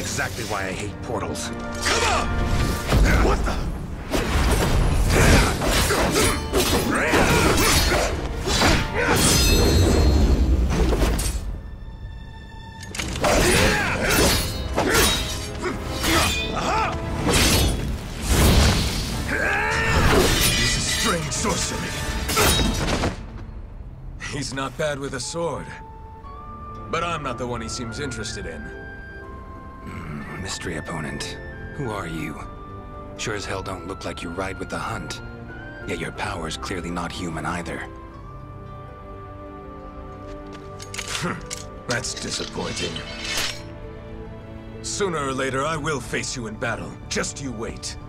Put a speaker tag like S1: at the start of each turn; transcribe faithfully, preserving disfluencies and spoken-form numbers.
S1: exactly why I hate portals.
S2: Come on! What the? This is strange sorcery.
S3: He's not bad with a sword. But I'm not the one he seems interested in.
S1: Mm, mystery opponent. Who are you? Sure as hell don't look like you ride with the hunt. Yet your power's clearly not human either.
S3: That's disappointing. Sooner or later, I will face you in battle. Just you wait.